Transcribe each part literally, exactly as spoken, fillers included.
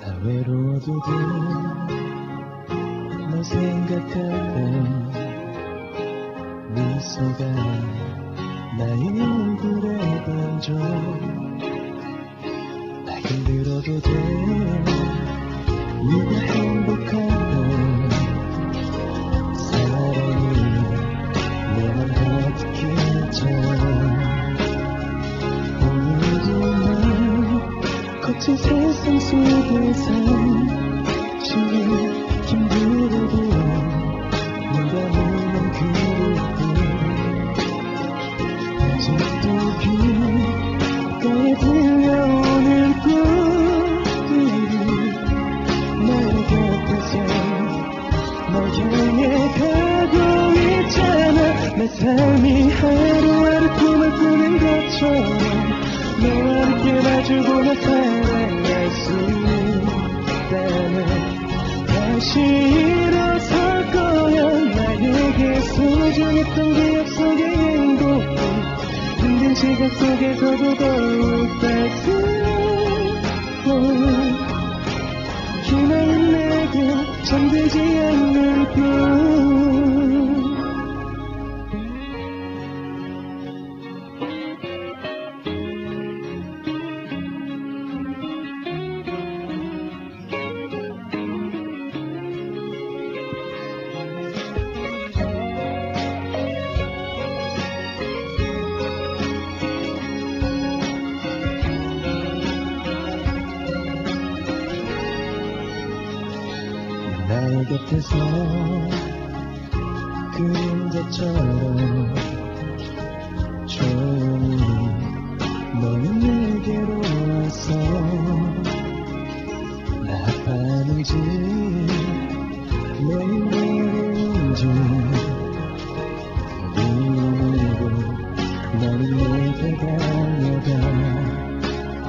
외로워도 돼. 너 생각할 때 미소가 나의 얼굴에 번져. 나 힘들어도 돼. 네가 행복한 사랑이 내 맘 가득히 차. 오늘도 난 거친 세상 속에서 지금 힘들어도 네가 오면 그리고 아직도 귓가에 들려오는 꿈들이 나의 곁에서 널 향해 가고 있잖아. 내 삶이 하루하루 꿈을 꾸는 것처럼 너와 함께 마주보며 살아갈 수 있다면 다시 일어설 거야. 나에게 소중했던 기억 속의 행복은 힘든 시간 속에서도 더욱 따스워. 희망은 내게 잠들지 않는 꿈. 나의 곁에서 그림자처럼 조용히 너는 내게로 와서 나 아파하는지 매일 외로운지 모르고 너는 내게 달려가.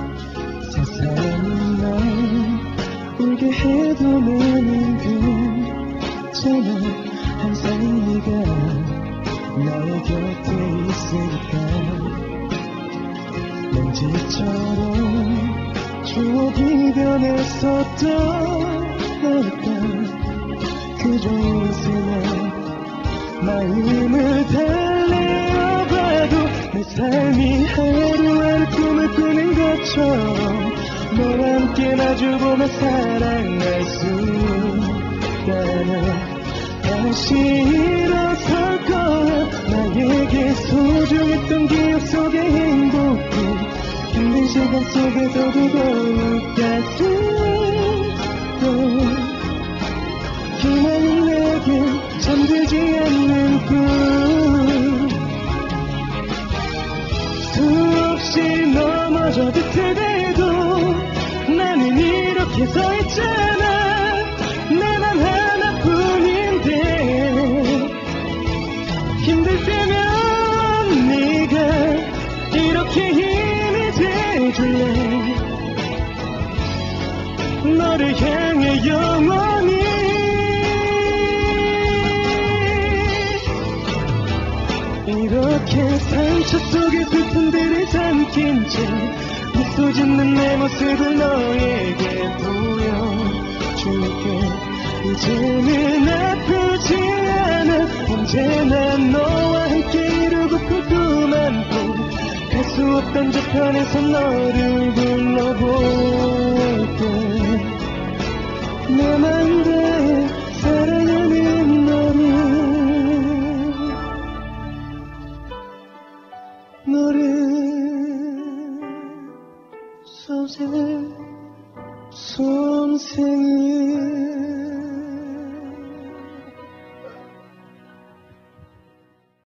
세상은 날 울게 해도 나는 괜찮아. 항상 네가 나의 곁에 있으니까. 먼지처럼 추억이 변했었던 너니까 그저 웃으며 마음을 달래어봐도 내 삶이 하루하루 꿈을 꾸는 것처럼 너와 함께 마주보며 살아갈 수 있다면 다시 일어설 거야. 나에게 소중했던 기억 속의 행복은 힘든 시간 속에서도 더욱 따스워. 희망은 내게 잠들지 않는 꿈. 수없이 넘어져 비틀대도 나는 이렇게 서 있잖아. 내 맘 하나뿐인데 힘들 때면 네가 이렇게 힘이 돼줄래. 너를 향해 영원히 이렇게 상처 속에 슬픔들을 삼킨 채 미소 짓는 내 모습을 너에게 보여줄게. 이제는 아프지 않아. 언제나 너와 함께 이루고픈 꿈 안고 갈 수 없던 저편에서 너를 불러볼게. 내 맘 다해 사랑하는 너를 너를 선생을 선생을